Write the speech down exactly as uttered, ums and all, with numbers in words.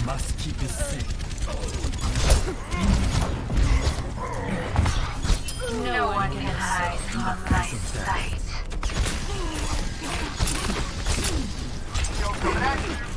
must keep it safe. No one can hide from my sight.